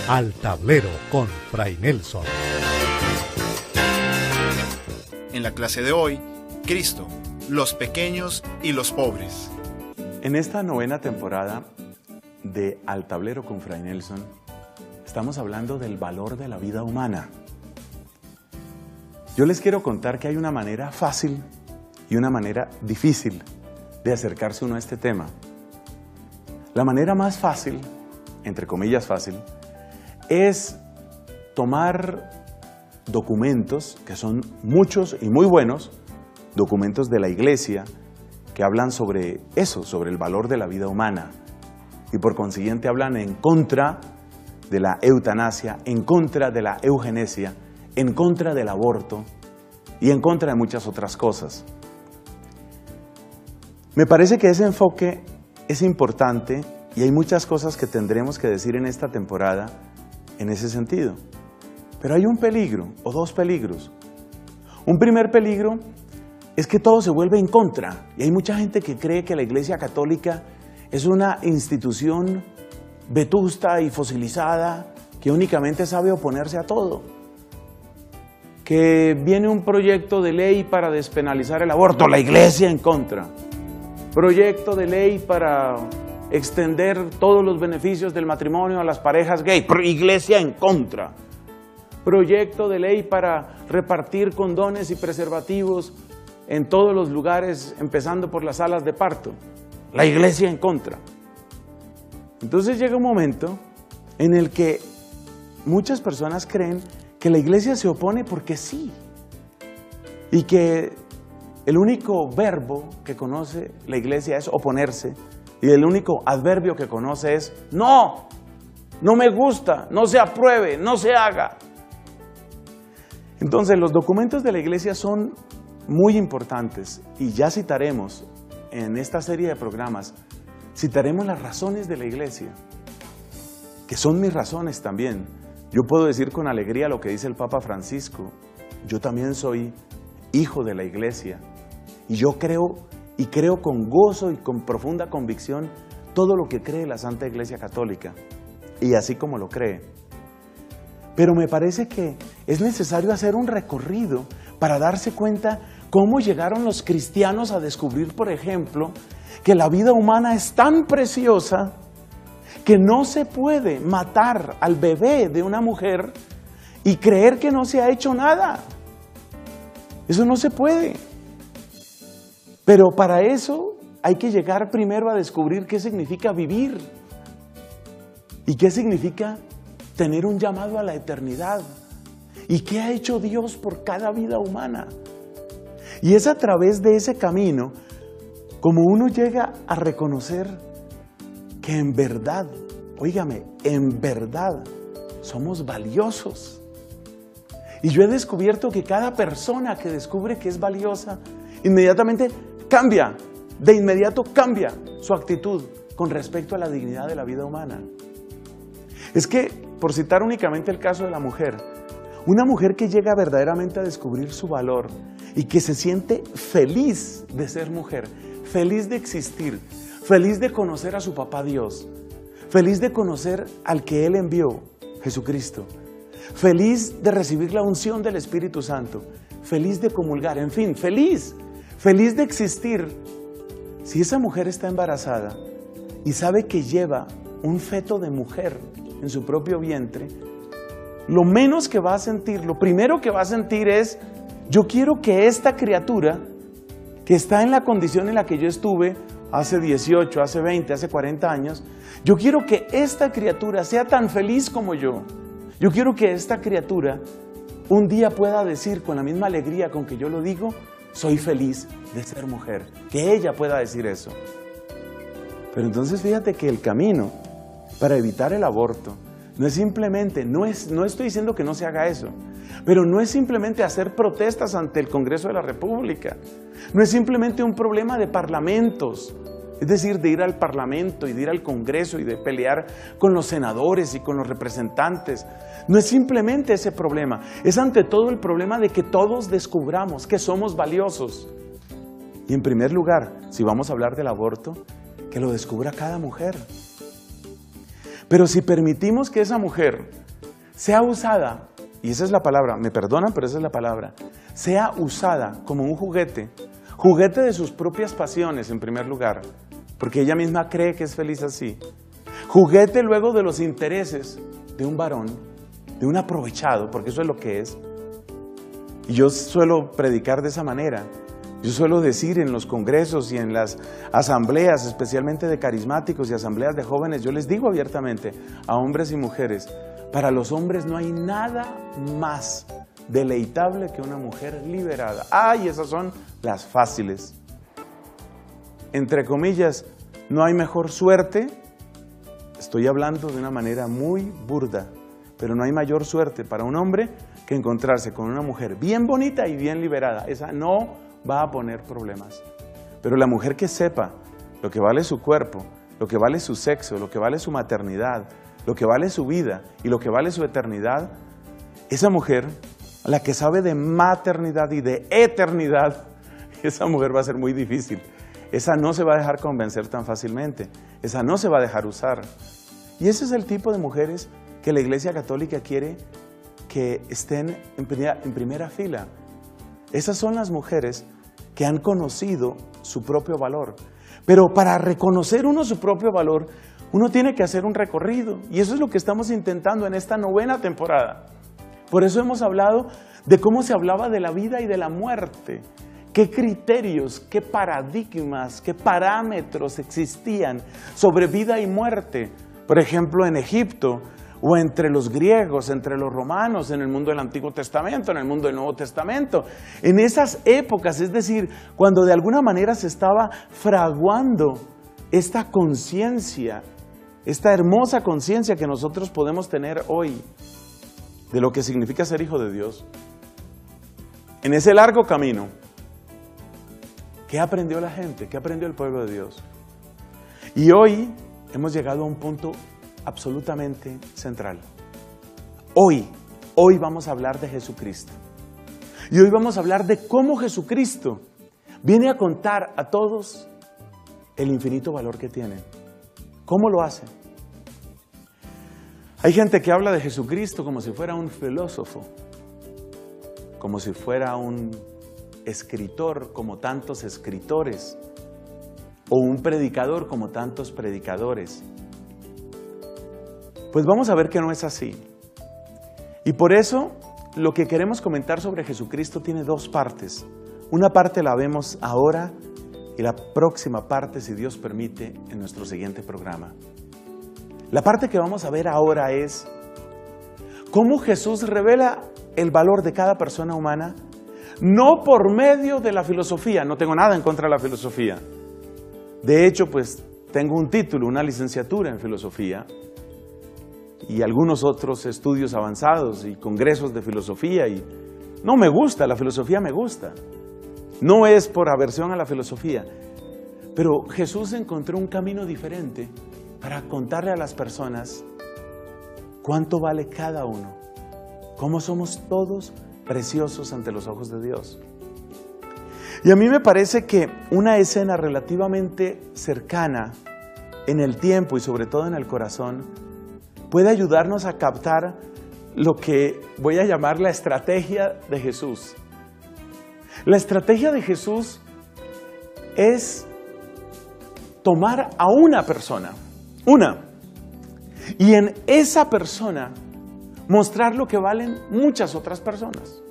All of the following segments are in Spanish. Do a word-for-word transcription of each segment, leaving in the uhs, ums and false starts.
Al Tablero con Fray Nelson. En la clase de hoy, Cristo, los pequeños y los pobres. En esta novena temporada de Al Tablero con Fray Nelson, estamos hablando del valor de la vida humana. Yo les quiero contar que hay una manera fácil y una manera difícil de acercarse uno a este tema. La manera más fácil, entre comillas fácil, es tomar documentos, que son muchos y muy buenos, documentos de la Iglesia, que hablan sobre eso, sobre el valor de la vida humana, y por consiguiente hablan en contra de la eutanasia, en contra de la eugenesia, en contra del aborto y en contra de muchas otras cosas. Me parece que ese enfoque es importante y hay muchas cosas que tendremos que decir en esta temporada en ese sentido. Pero hay un peligro, o dos peligros. Un primer peligro es que todo se vuelve en contra. Y hay mucha gente que cree que la Iglesia Católica es una institución vetusta y fosilizada que únicamente sabe oponerse a todo. Que viene un proyecto de ley para despenalizar el aborto, la Iglesia en contra. Proyecto de ley para extender todos los beneficios del matrimonio a las parejas gay, Iglesia en contra. Proyecto de ley para repartir condones y preservativos en todos los lugares, empezando por las salas de parto, la Iglesia en contra. Entonces llega un momento en el que muchas personas creen que la Iglesia se opone porque sí, y que el único verbo que conoce la Iglesia es oponerse, y el único adverbio que conoce es no, no me gusta, no se apruebe, no se haga. Entonces los documentos de la Iglesia son muy importantes y ya citaremos en esta serie de programas, citaremos las razones de la Iglesia, que son mis razones también. Yo puedo decir con alegría lo que dice el Papa Francisco, yo también soy hijo de la Iglesia y yo creo y creo con gozo y con profunda convicción todo lo que cree la Santa Iglesia Católica y así como lo cree. Pero me parece que es necesario hacer un recorrido para darse cuenta cómo llegaron los cristianos a descubrir, por ejemplo, que la vida humana es tan preciosa que no se puede matar al bebé de una mujer y creer que no se ha hecho nada. Eso no se puede. Pero para eso hay que llegar primero a descubrir qué significa vivir y qué significa tener un llamado a la eternidad y qué ha hecho Dios por cada vida humana. Y es a través de ese camino como uno llega a reconocer que en verdad, óigame, en verdad somos valiosos. Y yo he descubierto que cada persona que descubre que es valiosa, inmediatamente cambia, de inmediato cambia su actitud con respecto a la dignidad de la vida humana. Es que, por citar únicamente el caso de la mujer, una mujer que llega verdaderamente a descubrir su valor y que se siente feliz de ser mujer, feliz de existir, feliz de conocer a su papá Dios, feliz de conocer al que Él envió, Jesucristo, feliz de recibir la unción del Espíritu Santo, feliz de comulgar, en fin, feliz, feliz de existir. Si esa mujer está embarazada y sabe que lleva un feto de mujer en su propio vientre, lo menos que va a sentir, lo primero que va a sentir es, yo quiero que esta criatura, que está en la condición en la que yo estuve hace dieciocho, hace veinte, hace cuarenta años, yo quiero que esta criatura sea tan feliz como yo. Yo quiero que esta criatura un día pueda decir con la misma alegría con que yo lo digo, soy feliz de ser mujer, que ella pueda decir eso. Pero entonces fíjate que el camino para evitar el aborto no es simplemente, no, es, no estoy diciendo que no se haga eso, pero no es simplemente hacer protestas ante el Congreso de la República, no es simplemente un problema de parlamentos, es decir, de ir al Parlamento y de ir al Congreso y de pelear con los senadores y con los representantes. No es simplemente ese problema, es ante todo el problema de que todos descubramos que somos valiosos. Y en primer lugar, si vamos a hablar del aborto, que lo descubra cada mujer. Pero si permitimos que esa mujer sea usada, y esa es la palabra, me perdonan, pero esa es la palabra, sea usada como un juguete, juguete de sus propias pasiones en primer lugar, porque ella misma cree que es feliz así, juguete luego de los intereses de un varón, de un aprovechado, porque eso es lo que es. Y yo suelo predicar de esa manera. Yo suelo decir en los congresos y en las asambleas, especialmente de carismáticos y asambleas de jóvenes, yo les digo abiertamente a hombres y mujeres, para los hombres no hay nada más deleitable que una mujer liberada. ¡Ay, esas son las fáciles! Entre comillas, no hay mejor suerte, estoy hablando de una manera muy burda, pero no hay mayor suerte para un hombre que encontrarse con una mujer bien bonita y bien liberada. Esa no va a poner problemas. Pero la mujer que sepa lo que vale su cuerpo, lo que vale su sexo, lo que vale su maternidad, lo que vale su vida y lo que vale su eternidad, esa mujer, la que sabe de maternidad y de eternidad, esa mujer va a ser muy difícil. Esa no se va a dejar convencer tan fácilmente. Esa no se va a dejar usar. Y ese es el tipo de mujeres que la Iglesia Católica quiere que estén en primera, en primera fila. Esas son las mujeres que han conocido su propio valor. Pero para reconocer uno su propio valor, uno tiene que hacer un recorrido. Y eso es lo que estamos intentando en esta novena temporada. Por eso hemos hablado de cómo se hablaba de la vida y de la muerte. ¿Qué criterios, qué paradigmas, qué parámetros existían sobre vida y muerte? Por ejemplo, en Egipto, o entre los griegos, entre los romanos, en el mundo del Antiguo Testamento, en el mundo del Nuevo Testamento. En esas épocas, es decir, cuando de alguna manera se estaba fraguando esta conciencia, esta hermosa conciencia que nosotros podemos tener hoy de lo que significa ser hijo de Dios. En ese largo camino, ¿qué aprendió la gente? ¿Qué aprendió el pueblo de Dios? Y hoy hemos llegado a un punto absolutamente central. Hoy, hoy vamos a hablar de Jesucristo. Y hoy vamos a hablar de cómo Jesucristo viene a contar a todos el infinito valor que tiene. ¿Cómo lo hace? Hay gente que habla de Jesucristo como si fuera un filósofo, como si fuera un escritor como tantos escritores, o un predicador como tantos predicadores. Pues vamos a ver que no es así. Y por eso lo que queremos comentar sobre Jesucristo tiene dos partes. Una parte la vemos ahora y la próxima parte, si Dios permite, en nuestro siguiente programa. La parte que vamos a ver ahora es cómo Jesús revela el valor de cada persona humana, no por medio de la filosofía. No tengo nada en contra de la filosofía. De hecho, pues tengo un título, una licenciatura en filosofía y algunos otros estudios avanzados y congresos de filosofía, y no me gusta, la filosofía me gusta. No es por aversión a la filosofía, pero Jesús encontró un camino diferente para contarle a las personas cuánto vale cada uno, cómo somos todos preciosos ante los ojos de Dios. Y a mí me parece que una escena relativamente cercana en el tiempo y sobre todo en el corazón puede ayudarnos a captar lo que voy a llamar la estrategia de Jesús. La estrategia de Jesús es tomar a una persona, una, y en esa persona mostrar lo que valen muchas otras personas.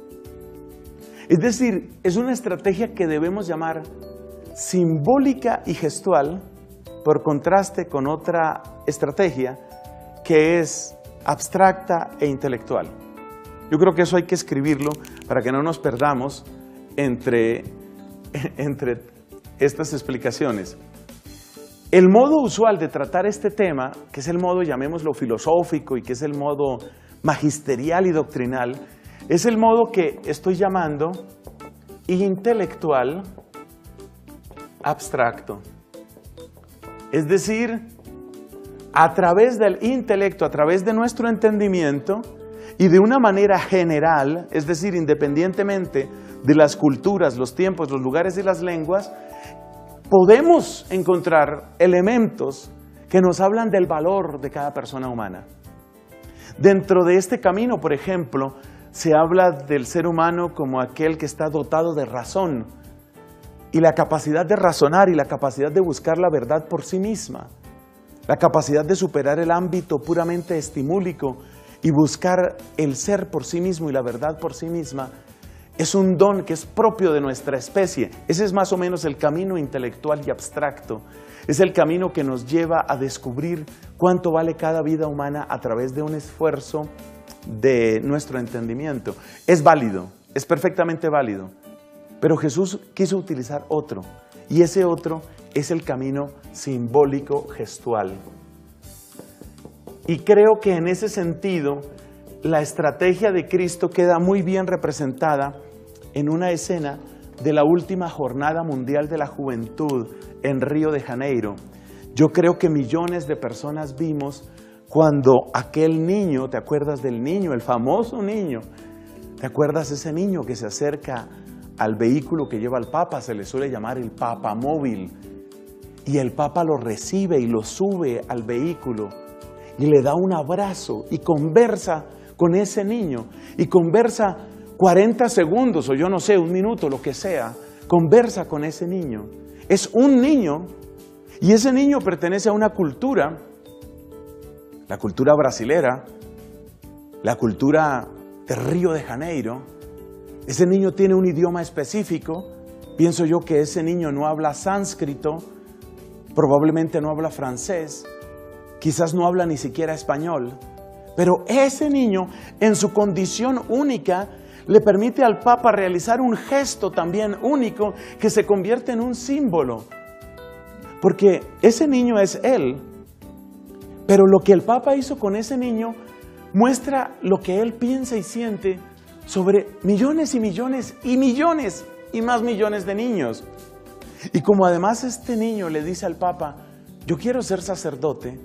Es decir, es una estrategia que debemos llamar simbólica y gestual, por contraste con otra estrategia que es abstracta e intelectual. Yo creo que eso hay que escribirlo para que no nos perdamos entre, entre estas explicaciones. El modo usual de tratar este tema, que es el modo, llamémoslo, filosófico y que es el modo magisterial y doctrinal, es el modo que estoy llamando intelectual abstracto. Es decir, a través del intelecto, a través de nuestro entendimiento y de una manera general, es decir, independientemente de las culturas, los tiempos, los lugares y las lenguas, podemos encontrar elementos que nos hablan del valor de cada persona humana. Dentro de este camino, por ejemplo, se habla del ser humano como aquel que está dotado de razón y la capacidad de razonar y la capacidad de buscar la verdad por sí misma, la capacidad de superar el ámbito puramente estimúlico y buscar el ser por sí mismo y la verdad por sí misma. Es un don que es propio de nuestra especie. Ese es más o menos el camino intelectual y abstracto. Es el camino que nos lleva a descubrir cuánto vale cada vida humana a través de un esfuerzo de nuestro entendimiento. Es válido, es perfectamente válido. Pero Jesús quiso utilizar otro, y ese otro es el camino simbólico gestual. Y creo que en ese sentido, la estrategia de Cristo queda muy bien representada en una escena de la última Jornada Mundial de la Juventud en Río de Janeiro. Yo creo que millones de personas vimos cuando aquel niño, ¿te acuerdas del niño, el famoso niño? ¿Te acuerdas de ese niño que se acerca al vehículo que lleva al Papa? Se le suele llamar el Papamóvil. Y el Papa lo recibe y lo sube al vehículo y le da un abrazo y conversa con ese niño. Y conversa cuarenta segundos o yo no sé, un minuto, lo que sea. Conversa con ese niño. Es un niño y ese niño pertenece a una cultura, la cultura brasilera, la cultura de Río de Janeiro. Ese niño tiene un idioma específico. Pienso yo que ese niño no habla sánscrito, probablemente no habla francés, quizás no habla ni siquiera español. Pero ese niño, en su condición única, le permite al Papa realizar un gesto también único que se convierte en un símbolo. Porque ese niño es él, pero lo que el Papa hizo con ese niño muestra lo que él piensa y siente sobre millones y millones y millones y más millones de niños. Y como además este niño le dice al Papa, yo quiero ser sacerdote,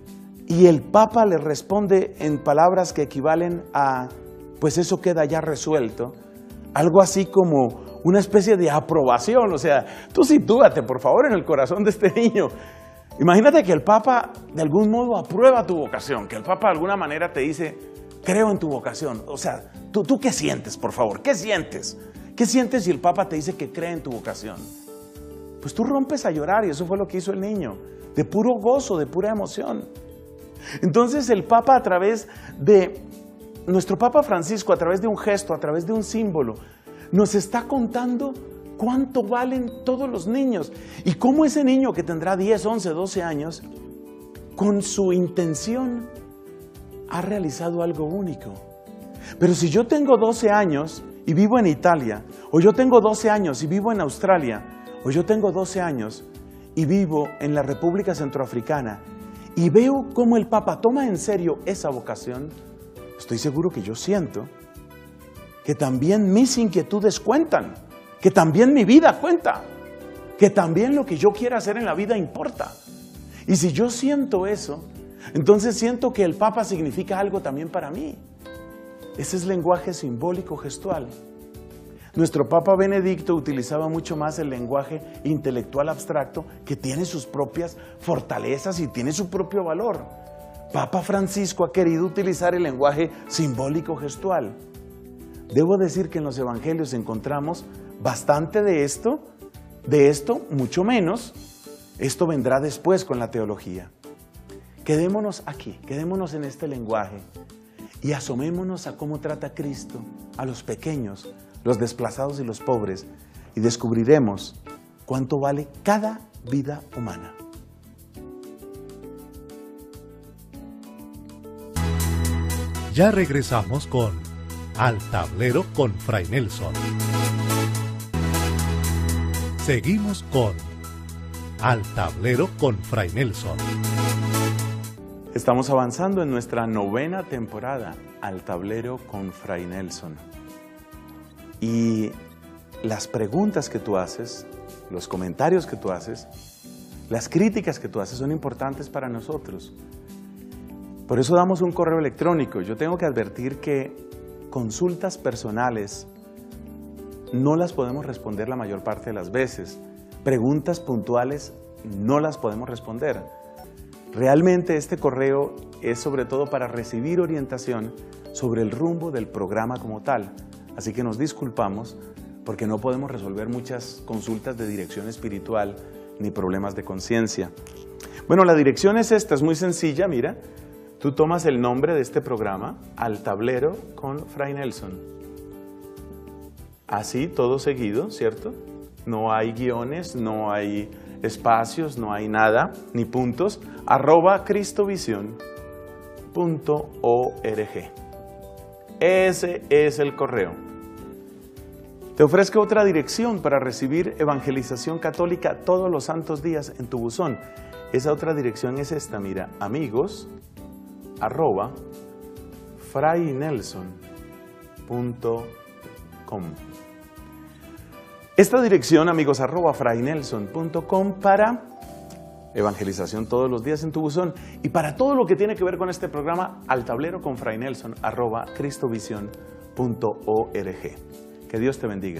y el Papa le responde en palabras que equivalen a, pues eso queda ya resuelto, algo así como una especie de aprobación. O sea, tú sitúate por favor en el corazón de este niño. Imagínate que el Papa de algún modo aprueba tu vocación, que el Papa de alguna manera te dice, creo en tu vocación. O sea, ¿tú, tú qué sientes, por favor? ¿Qué sientes? ¿Qué sientes si el Papa te dice que cree en tu vocación? Pues tú rompes a llorar, y eso fue lo que hizo el niño, de puro gozo, de pura emoción. Entonces el Papa, a través de, nuestro Papa Francisco, a través de un gesto, a través de un símbolo, nos está contando cuánto valen todos los niños y cómo ese niño que tendrá diez, once, doce años, con su intención, ha realizado algo único. Pero si yo tengo doce años y vivo en Italia, o yo tengo doce años y vivo en Australia, o yo tengo doce años y vivo en la República Centroafricana, y veo cómo el Papa toma en serio esa vocación, estoy seguro que yo siento que también mis inquietudes cuentan, que también mi vida cuenta, que también lo que yo quiera hacer en la vida importa. Y si yo siento eso, entonces siento que el Papa significa algo también para mí. Ese es lenguaje simbólico gestual. Nuestro Papa Benedicto utilizaba mucho más el lenguaje intelectual abstracto, que tiene sus propias fortalezas y tiene su propio valor. Papa Francisco ha querido utilizar el lenguaje simbólico gestual. Debo decir que en los evangelios encontramos bastante de esto, de esto mucho menos. Esto vendrá después con la teología. Quedémonos aquí, quedémonos en este lenguaje y asomémonos a cómo trata Cristo a los pequeños, los desplazados y los pobres, y descubriremos cuánto vale cada vida humana. Ya regresamos con Al Tablero con Fray Nelson. Seguimos con Al Tablero con Fray Nelson. Estamos avanzando en nuestra novena temporada, Al Tablero con Fray Nelson. Y las preguntas que tú haces, los comentarios que tú haces, las críticas que tú haces son importantes para nosotros. Por eso damos un correo electrónico. Yo tengo que advertir que consultas personales no las podemos responder la mayor parte de las veces. Preguntas puntuales no las podemos responder. Realmente este correo es sobre todo para recibir orientación sobre el rumbo del programa como tal. Así que nos disculpamos porque no podemos resolver muchas consultas de dirección espiritual ni problemas de conciencia. Bueno, la dirección es esta, es muy sencilla, mira. Tú tomas el nombre de este programa, Al Tablero con Fray Nelson. Así, todo seguido, ¿cierto? No hay guiones, no hay espacios, no hay nada, ni puntos. Arroba cristovisión punto org. Ese es el correo. Te ofrezco otra dirección para recibir evangelización católica todos los santos días en tu buzón. Esa otra dirección es esta, mira, amigos, arroba, fraynelson punto com. Esta dirección, amigos, arroba, fraynelson punto com para evangelización todos los días en tu buzón. Y para todo lo que tiene que ver con este programa, Al Tablero con Fray Nelson, arroba, cristovisión punto org. Que Dios te bendiga.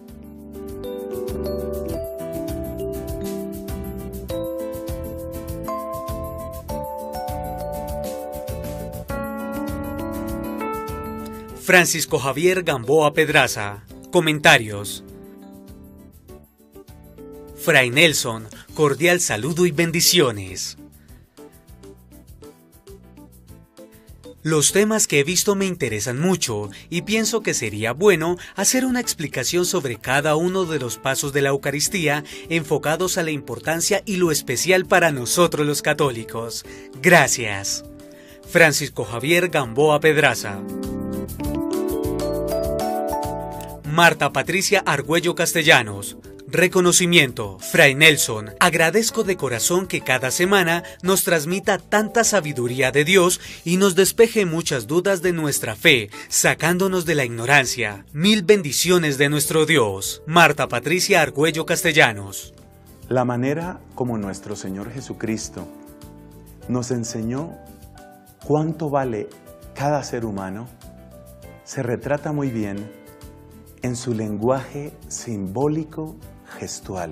Francisco Javier Gamboa Pedraza. Comentarios. Fray Nelson, cordial saludo y bendiciones. Los temas que he visto me interesan mucho y pienso que sería bueno hacer una explicación sobre cada uno de los pasos de la Eucaristía enfocados a la importancia y lo especial para nosotros los católicos. Gracias. Francisco Javier Gamboa Pedraza. Marta Patricia Argüello Castellanos. Reconocimiento. Fray Nelson, agradezco de corazón que cada semana nos transmita tanta sabiduría de Dios y nos despeje muchas dudas de nuestra fe, sacándonos de la ignorancia. Mil bendiciones de nuestro Dios. Marta Patricia Argüello Castellanos. La manera como nuestro Señor Jesucristo nos enseñó cuánto vale cada ser humano se retrata muy bien en su lenguaje simbólico gestual.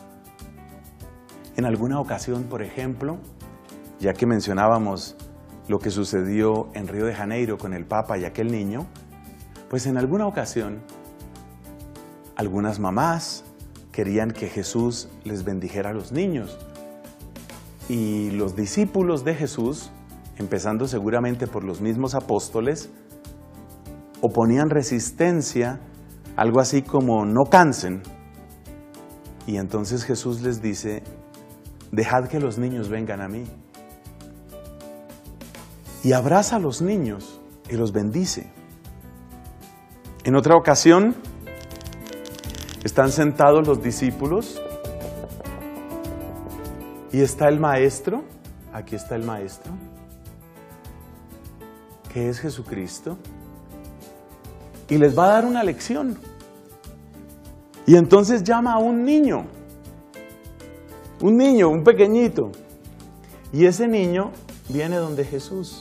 En alguna ocasión, por ejemplo, ya que mencionábamos lo que sucedió en Río de Janeiro con el Papa y aquel niño, pues en alguna ocasión algunas mamás querían que Jesús les bendijera a los niños y los discípulos de Jesús, empezando seguramente por los mismos apóstoles, oponían resistencia, algo así como no cansen. Y entonces Jesús les dice, dejad que los niños vengan a mí. Y abraza a los niños y los bendice. En otra ocasión, están sentados los discípulos y está el maestro, aquí está el maestro, que es Jesucristo, y les va a dar una lección. Y entonces llama a un niño, un niño, un pequeñito. Y ese niño viene donde Jesús.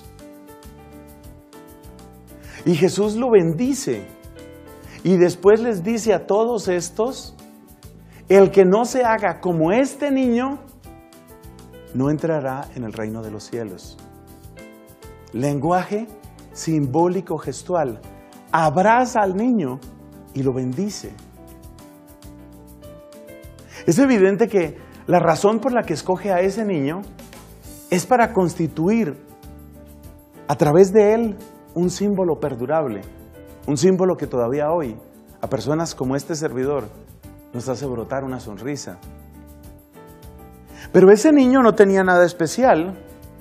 Y Jesús lo bendice. Y después les dice a todos estos, el que no se haga como este niño, no entrará en el reino de los cielos. Lenguaje simbólico gestual. Abraza al niño y lo bendice. Es evidente que la razón por la que escoge a ese niño es para constituir a través de él un símbolo perdurable, un símbolo que todavía hoy a personas como este servidor nos hace brotar una sonrisa. Pero ese niño no tenía nada especial.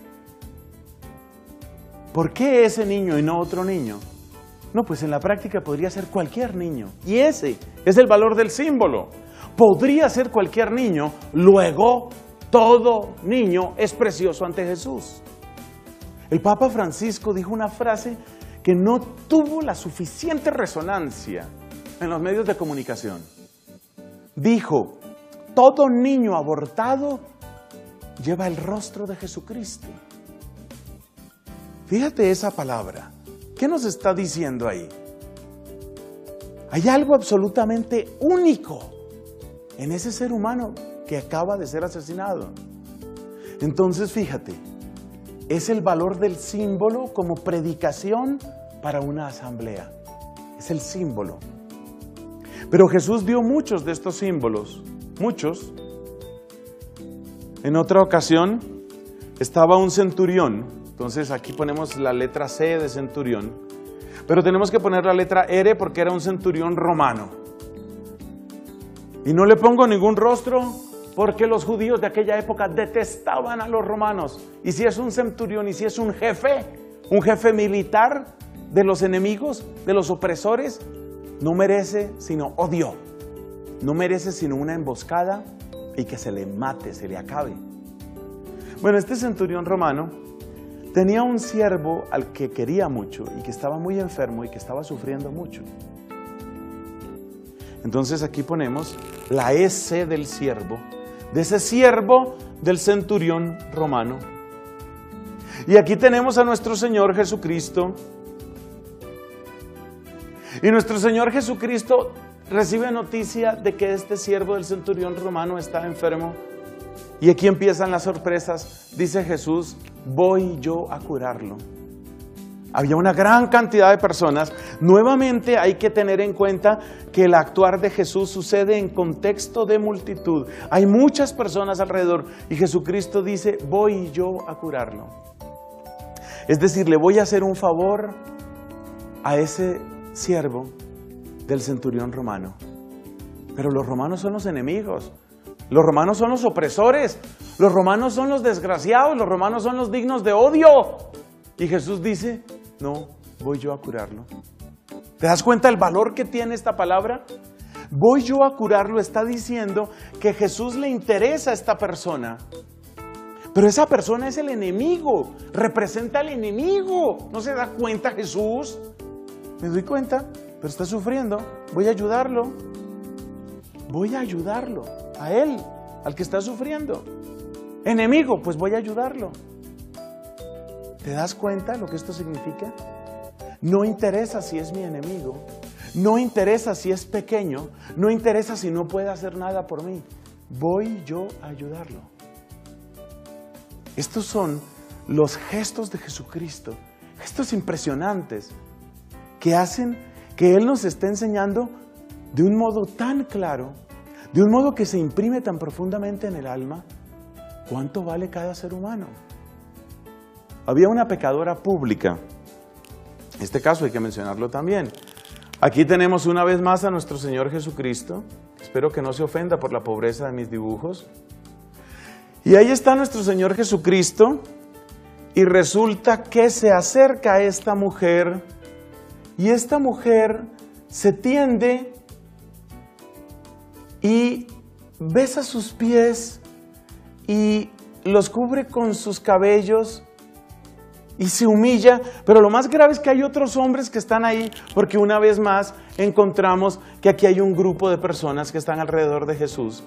¿Por qué ese niño y no otro niño? No, pues en la práctica podría ser cualquier niño. Y ese es el valor del símbolo. Podría ser cualquier niño, luego todo niño es precioso ante Jesús. El Papa Francisco dijo una frase que no tuvo la suficiente resonancia en los medios de comunicación. Dijo, todo niño abortado lleva el rostro de Jesucristo. Fíjate esa palabra. ¿Qué nos está diciendo ahí? Hay algo absolutamente único en ese ser humano que acaba de ser asesinado. Entonces, fíjate, es el valor del símbolo como predicación para una asamblea. Es el símbolo. Pero Jesús dio muchos de estos símbolos, muchos. En otra ocasión estaba un centurión, entonces aquí ponemos la letra C de centurión, pero tenemos que poner la letra R porque era un centurión romano. Y no le pongo ningún rostro porque los judíos de aquella época detestaban a los romanos. Y si es un centurión y si es un jefe, un jefe militar de los enemigos, de los opresores, no merece sino odio, no merece sino una emboscada y que se le mate, se le acabe. Bueno, este centurión romano tenía un siervo al que quería mucho y que estaba muy enfermo y que estaba sufriendo mucho. Entonces aquí ponemos la S del siervo, de ese siervo del centurión romano. Y aquí tenemos a nuestro Señor Jesucristo. Y nuestro Señor Jesucristo recibe noticia de que este siervo del centurión romano está enfermo. Y aquí empiezan las sorpresas. Dice Jesús, voy yo a curarlo. Había una gran cantidad de personas. Nuevamente hay que tener en cuenta que el actuar de Jesús sucede en contexto de multitud. Hay muchas personas alrededor y Jesucristo dice, voy yo a curarlo. Es decir, le voy a hacer un favor a ese siervo del centurión romano. Pero los romanos son los enemigos, los romanos son los opresores, los romanos son los desgraciados, los romanos son los dignos de odio. Y Jesús dice, no, voy yo a curarlo. ¿Te das cuenta el valor que tiene esta palabra? Voy yo a curarlo, está diciendo que Jesús le interesa a esta persona. Pero esa persona es el enemigo, representa al enemigo. ¿No se da cuenta Jesús? Me doy cuenta, pero está sufriendo, voy a ayudarlo, voy a ayudarlo, a él, al que está sufriendo. Enemigo, pues voy a ayudarlo. ¿Te das cuenta lo que esto significa? No interesa si es mi enemigo, no interesa si es pequeño, no interesa si no puede hacer nada por mí, voy yo a ayudarlo. Estos son los gestos de Jesucristo, gestos impresionantes, que hacen que Él nos esté enseñando de un modo tan claro, de un modo que se imprime tan profundamente en el alma, cuánto vale cada ser humano. Había una pecadora pública, este caso hay que mencionarlo también. Aquí tenemos una vez más a nuestro Señor Jesucristo, espero que no se ofenda por la pobreza de mis dibujos. Y ahí está nuestro Señor Jesucristo, y resulta que se acerca a esta mujer, y esta mujer se tiende y besa sus pies y los cubre con sus cabellos y se humilla. Pero lo más grave es que hay otros hombres que están ahí, porque una vez más encontramos que aquí hay un grupo de personas que están alrededor de Jesús.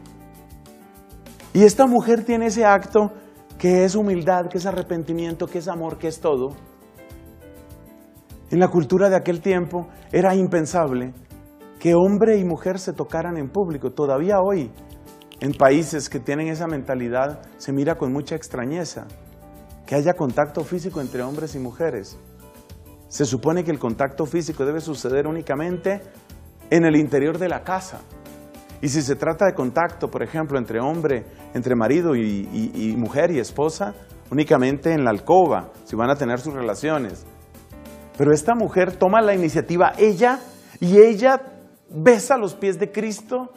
Y esta mujer tiene ese acto que es humildad, que es arrepentimiento, que es amor, que es todo. En la cultura de aquel tiempo era impensable que hombre y mujer se tocaran en público. Todavía hoy, en países que tienen esa mentalidad, se mira con mucha extrañeza que haya contacto físico entre hombres y mujeres. Se supone que el contacto físico debe suceder únicamente en el interior de la casa. Y si se trata de contacto, por ejemplo, entre hombre, entre marido y, y, y mujer y esposa, únicamente en la alcoba, si van a tener sus relaciones. Pero esta mujer toma la iniciativa, ella, y ella besa los pies de Cristo.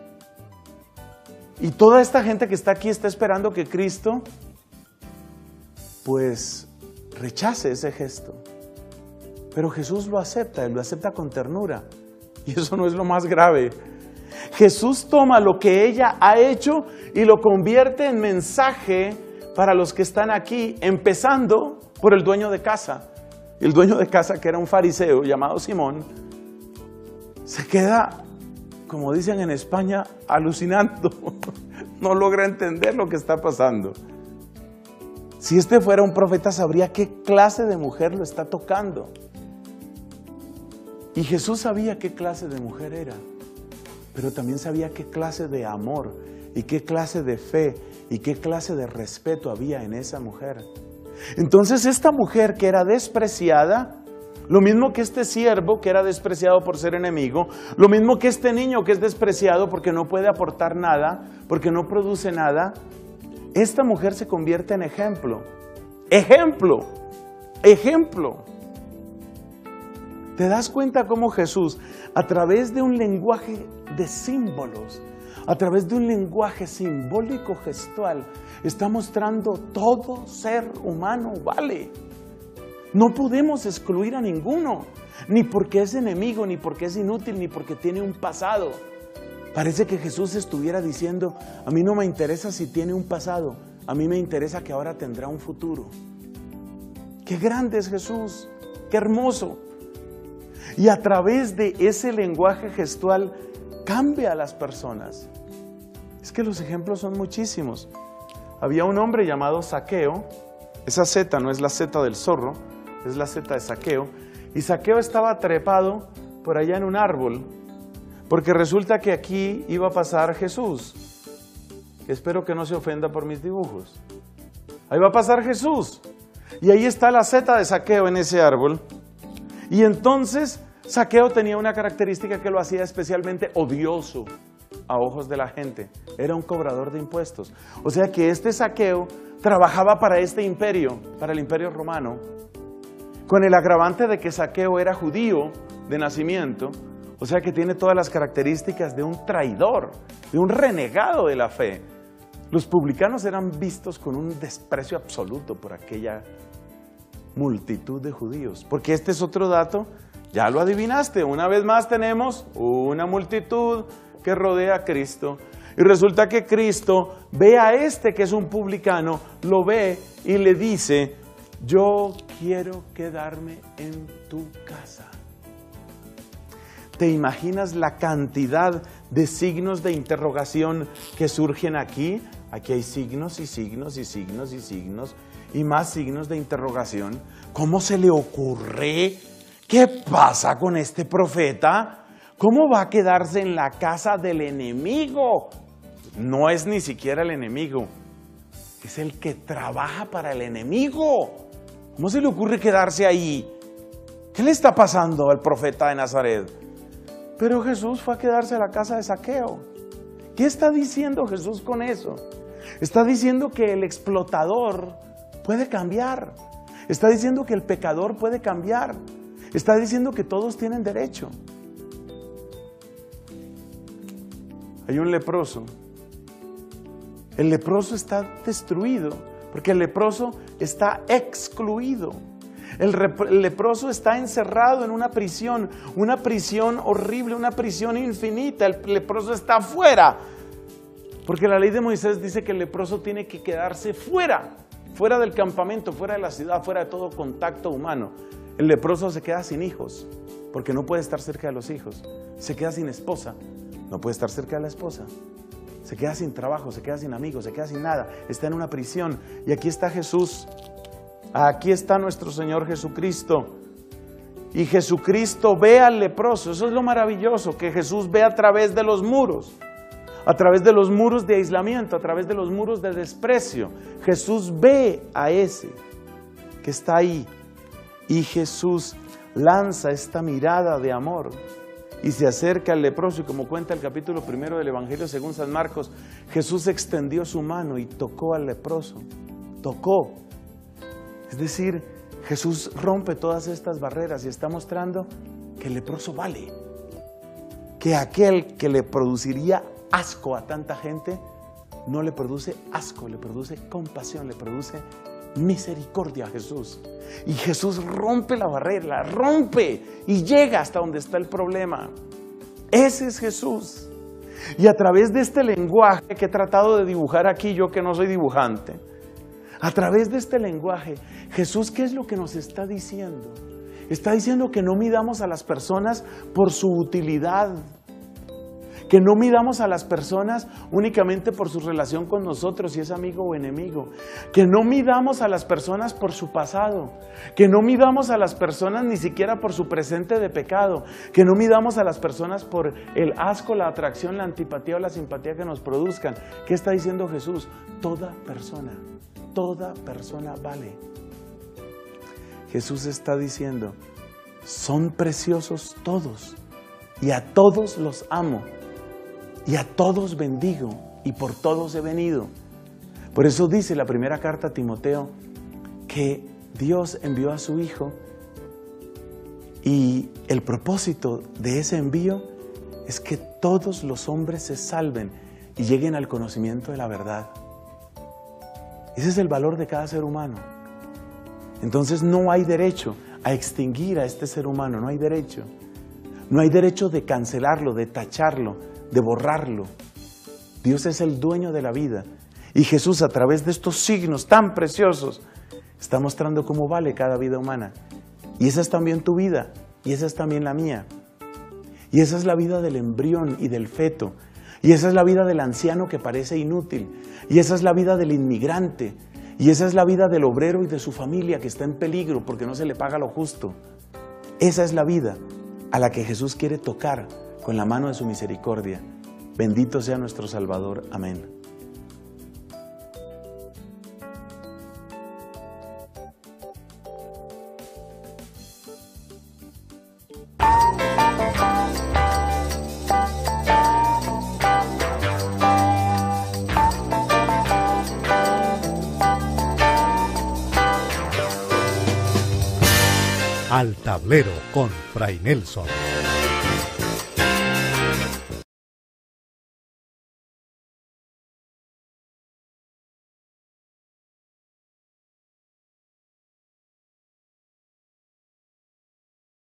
Y toda esta gente que está aquí está esperando que Cristo, pues, rechace ese gesto. Pero Jesús lo acepta, y lo acepta con ternura. Y eso no es lo más grave. Jesús toma lo que ella ha hecho y lo convierte en mensaje para los que están aquí, empezando por el dueño de casa. El dueño de casa, que era un fariseo llamado Simón, se queda, como dicen en España, alucinando. No logra entender lo que está pasando. Si este fuera un profeta, sabría qué clase de mujer lo está tocando. Y Jesús sabía qué clase de mujer era, pero también sabía qué clase de amor y qué clase de fe y qué clase de respeto había en esa mujer. Entonces esta mujer que era despreciada, lo mismo que este siervo que era despreciado por ser enemigo, lo mismo que este niño que es despreciado porque no puede aportar nada, porque no produce nada, esta mujer se convierte en ejemplo. Ejemplo, ejemplo. ¿Te das cuenta cómo Jesús, a través de un lenguaje de símbolos, a través de un lenguaje simbólico gestual, está mostrando todo ser humano vale? No podemos excluir a ninguno, ni porque es enemigo, ni porque es inútil, ni porque tiene un pasado. Parece que Jesús estuviera diciendo, a mí no me interesa si tiene un pasado, a mí me interesa que ahora tendrá un futuro. ¡Qué grande es Jesús! ¡Qué hermoso! Y a través de ese lenguaje gestual cambia a las personas. Es que los ejemplos son muchísimos. Había un hombre llamado Zaqueo, esa Z no es la Z del zorro, es la Z de Zaqueo, y Zaqueo estaba trepado por allá en un árbol, porque resulta que aquí iba a pasar Jesús. Espero que no se ofenda por mis dibujos. Ahí va a pasar Jesús, y ahí está la Z de Zaqueo en ese árbol, y entonces Zaqueo tenía una característica que lo hacía especialmente odioso a ojos de la gente. Era un cobrador de impuestos. O sea que este Zaqueo trabajaba para este imperio, para el imperio romano, con el agravante de que Zaqueo era judío de nacimiento, o sea que tiene todas las características de un traidor, de un renegado de la fe. Los publicanos eran vistos con un desprecio absoluto por aquella multitud de judíos, porque este es otro dato, ya lo adivinaste, una vez más tenemos una multitud que rodea a Cristo, y resulta que Cristo ve a este que es un publicano, lo ve y le dice, yo quiero quedarme en tu casa. ¿Te imaginas la cantidad de signos de interrogación que surgen aquí? Aquí hay signos y signos y signos y signos y más signos de interrogación. ¿Cómo se le ocurre? ¿Qué pasa con este profeta? ¿Cómo va a quedarse en la casa del enemigo? No es ni siquiera el enemigo, es el que trabaja para el enemigo. ¿Cómo se le ocurre quedarse ahí? ¿Qué le está pasando al profeta de Nazaret? Pero Jesús fue a quedarse a la casa de Zaqueo. ¿Qué está diciendo Jesús con eso? Está diciendo que el explotador puede cambiar. Está diciendo que el pecador puede cambiar. Está diciendo que todos tienen derecho. Hay un leproso. El leproso está destruido porque el leproso está excluido. El, el leproso está encerrado en una prisión, una prisión horrible, una prisión infinita. El leproso está fuera, porque la ley de Moisés dice que el leproso tiene que quedarse fuera, fuera del campamento, fuera de la ciudad, fuera de todo contacto humano. El leproso se queda sin hijos, porque no puede estar cerca de los hijos. Se queda sin esposa, no puede estar cerca de la esposa. Se queda sin trabajo, se queda sin amigos, se queda sin nada. Está en una prisión. Y aquí está Jesús. Aquí está nuestro Señor Jesucristo. Y Jesucristo ve al leproso. Eso es lo maravilloso, que Jesús ve a través de los muros. A través de los muros de aislamiento, a través de los muros de desprecio. Jesús ve a ese que está ahí. Y Jesús lanza esta mirada de amor y se acerca al leproso, y como cuenta el capítulo primero del Evangelio según San Marcos, Jesús extendió su mano y tocó al leproso, tocó. Es decir, Jesús rompe todas estas barreras y está mostrando que el leproso vale, que aquel que le produciría asco a tanta gente, no le produce asco, le produce compasión, le produce misericordia a Jesús. Y Jesús rompe la barrera, la rompe y llega hasta donde está el problema. Ese es Jesús. Y a través de este lenguaje que he tratado de dibujar aquí, yo que no soy dibujante, a través de este lenguaje, Jesús, ¿qué es lo que nos está diciendo? Está diciendo que no midamos a las personas por su utilidad. Que no midamos a las personas únicamente por su relación con nosotros, si es amigo o enemigo. Que no midamos a las personas por su pasado. Que no midamos a las personas ni siquiera por su presente de pecado. Que no midamos a las personas por el asco, la atracción, la antipatía o la simpatía que nos produzcan. ¿Qué está diciendo Jesús? Toda persona, toda persona vale. Jesús está diciendo, son preciosos todos y a todos los amo. Y a todos bendigo, y por todos he venido. Por eso dice la primera carta a Timoteo, que Dios envió a su Hijo, y el propósito de ese envío es que todos los hombres se salven y lleguen al conocimiento de la verdad. Ese es el valor de cada ser humano. Entonces no hay derecho a extinguir a este ser humano, no hay derecho. No hay derecho de cancelarlo, de tacharlo, de borrarlo. Dios es el dueño de la vida. Y Jesús, a través de estos signos tan preciosos, está mostrando cómo vale cada vida humana. Y esa es también tu vida, y esa es también la mía. Y esa es la vida del embrión y del feto. Y esa es la vida del anciano que parece inútil. Y esa es la vida del inmigrante. Y esa es la vida del obrero y de su familia que está en peligro porque no se le paga lo justo. Esa es la vida a la que Jesús quiere tocar con la mano de su misericordia. Bendito sea nuestro Salvador. Amén. Al tablero con Fray Nelson.